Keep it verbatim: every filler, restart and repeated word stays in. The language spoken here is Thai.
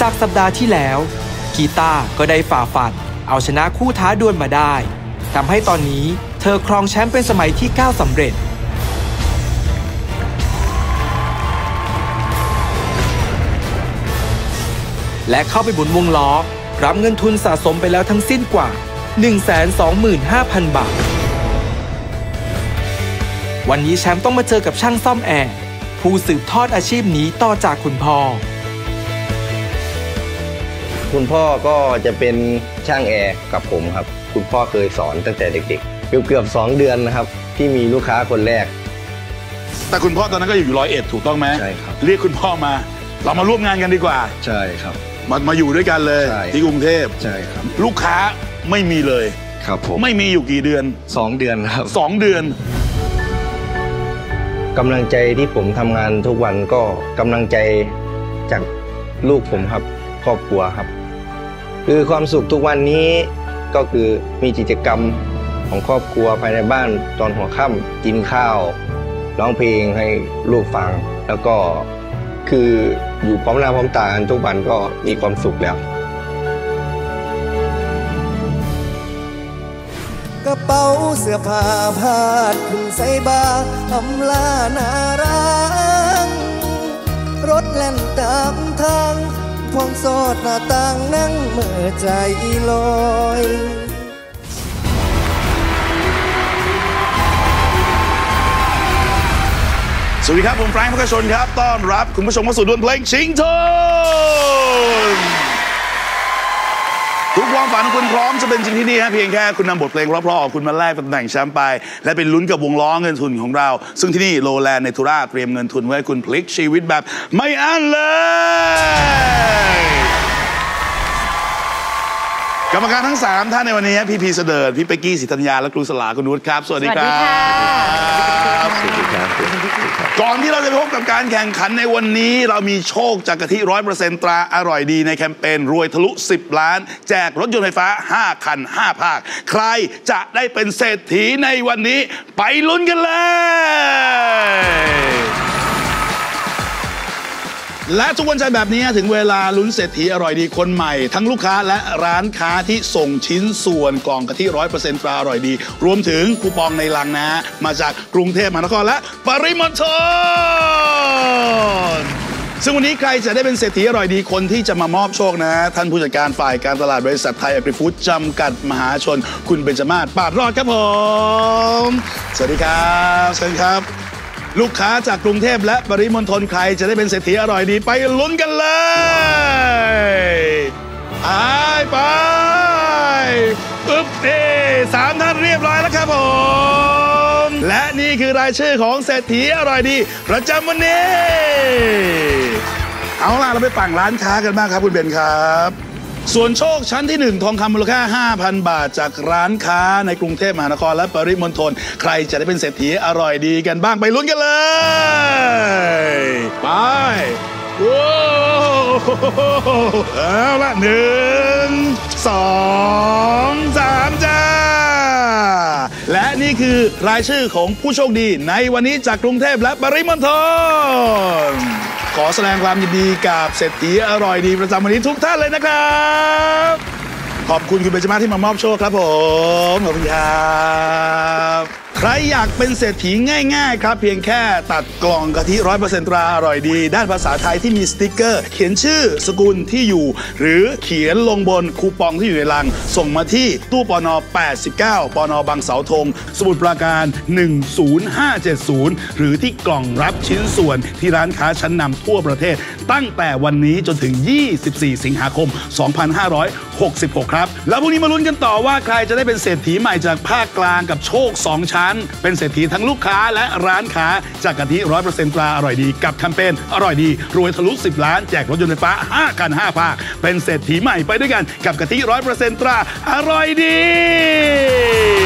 จากสัปดาห์ที่แล้วกีตาร์ก็ได้ฝ่าฟันเอาชนะคู่ท้าดวลมาได้ทำให้ตอนนี้เธอครองแชมป์เป็นสมัยที่เก้าสำเร็จและเข้าไปหมุนวงล้อรับเงินทุนสะสมไปแล้วทั้งสิ้นกว่า หนึ่งแสนสองหมื่นห้าพัน บาทวันนี้แชมป์ต้องมาเจอกับช่างซ่อมแอร์ผู้สืบทอดอาชีพนี้ต่อจากคุณพ่อคุณพ่อก็จะเป็นช่างแอร์กับผมครับคุณพ่อเคยสอนตั้งแต่เด็กๆเกือบเกือบสองเดือนนะครับที่มีลูกค้าคนแรกแต่คุณพ่อตอนนั้นก็อยู่ร้อยเอ็ดถูกต้องไหมใช่ครับเรียกคุณพ่อมาเรามาร่วมงานกันดีกว่าใช่ครับมามาอยู่ด้วยกันเลยที่กรุงเทพใช่ครับลูกค้าไม่มีเลยครับผมไม่มีอยู่กี่เดือนสองเดือนครับสองเดือนกำลังใจที่ผมทำงานทุกวันก็กำลังใจจากลูกผมครับครอบครัวครับคือความสุขทุกวันนี้ก็คือมีกิจกรรมของครอบครัวภายในบ้านตอนหัวค่ำกินข้าวร้องเพลงให้ลูกฟังแล้วก็คืออยู่พร้อมหน้าพร้อมตากันทุกวันก็มีความสุขแล้วกระเป๋าเสื้อผ้าพาดขึ้นใส่บาอำลานารังรถแล่นตามทางพวงโซดหน้าต่างนั่งเมื่อใจลอยสวัสดีครับผมแฟรงค์พกชนครับต้อนรับคุณผู้ชมเข้าสู่ดวลเพลงชิงทุนทุกความฝันของคุณพร้อมจะเป็นจริงที่นี่ฮะเพียงแค่คุณนำบทเพลงเพราะๆของคุณมาแลกตำแหน่งแชมป์ไปและเป็นลุ้นกับวงล้อเงินทุนของเราซึ่งที่นี่โลแลนด์เนทูราเตรียมเงินทุนไว้ให้คุณพลิกชีวิตแบบไม่อั้นเลยกรรมการทั้งสามท่านในวันนี้พี่พีเสดิร์ดพี่เป๊กกี้ศรีธัญญาและครูสลาคุณนุชครับสวัสดีครับสวัสดีครับก่อนที่เราจะพบกับการแข่งขันในวันนี้เรามีโชคจากกะทิ ร้อยเปอร์เซ็นต์ ตราอร่อยดีในแคมเปญรวยทะลุสิบล้านแจกรถยนต์ไฟฟ้าห้าคันห้าภาคใครจะได้เป็นเศรษฐีในวันนี้ไปลุ้นกันเลยและทุกวันจันทร์แบบนี้ถึงเวลาลุ้นเศรษฐีอร่อยดีคนใหม่ทั้งลูกค้าและร้านค้าที่ส่งชิ้นส่วนกล่องกะทิ ร้อยเปอร์เซ็นต์ ตราอร่อยดีรวมถึงคูปองในลังนะมาจากกรุงเทพมหานครและปริมณฑลซึ่งวันนี้ใครจะได้เป็นเศรษฐีอร่อยดีคนที่จะมามอบโชคนะท่านผู้จัดการฝ่ายการตลาดบริษัทไทยแอคริฟู้ดจำกัดมหาชนคุณเบญจมาศปาดรอดครับผมสวัสดีครับเชิญครับลูกค้าจากกรุงเทพและปริมณฑลใครจะได้เป็นเศรษฐีอร่อยดีไปลุ้นกันเลยไปไปปึ๊บเอสามท่านเรียบร้อยแล้วครับผมและนี่คือรายชื่อของเศรษฐีอร่อยดีประจำวันนี้เอาล่ะเราไปปั่งร้านค้ากันบ้างครับคุณเบนครับส่วนโชคชั้นที่หนึ่งทองคำมูลค่า ห้าพัน บาทจากร้านค้าในกรุงเทพมหานครและปริมณฑลใครจะได้เป็นเศรษฐีอร่อยดีกันบ้างไปลุ้นกันเลยไปว้าวเอาละหนึ่งสองสามจ้าและนี่คือรายชื่อของผู้โชคดีในวันนี้จากกรุงเทพและปริมณฑลขอแสดงความยินดีกับเศรษฐีอร่อยดีประจำวันนี้ทุกท่านเลยนะครับขอบคุณคุณเบญจมาศที่มามอบโชคครับผมขอบคุณครับใครอยากเป็นเศรษฐีง่ายๆครับเพียงแค่ตัดกล่องกะทิ ร้อยเปอร์เซ็นต์ ตราอร่อยดีด้านภาษาไทยที่มีสติ๊กเกอร์เขียนชื่อสกุลที่อยู่หรือเขียนลงบนคูปองที่อยู่ในลังส่งมาที่ตู้ปนแปดสิบเก้าปนบางเสาธงสมุทรปราการหนึ่งศูนย์ห้าเจ็ดศูนย์หรือที่กล่องรับชิ้นส่วนที่ร้านค้าชั้นนำทั่วประเทศตั้งแต่วันนี้จนถึงยี่สิบสี่สิงหาคมสองพันห้าร้อยหกสิบหกครับแล้วพรุ่งนี้มาลุ้นกันต่อว่าใครจะได้เป็นเศรษฐีใหม่จากภาคกลางกับโชคสองชั้นเป็นเศรษฐีทั้งลูกค้าและร้านค้าจากกะทิ ร้อยเปอร์เซ็นต์ ตราอร่อยดีกับแคมเปญอร่อยดีรวยทะลุสิบล้านแจกรถยนต์ไฟฟ้าห้าคันห้าภาคเป็นเศรษฐีใหม่ไปด้วยกันกับกะทิ ร้อยเปอร์เซ็นต์ ตราอร่อยดี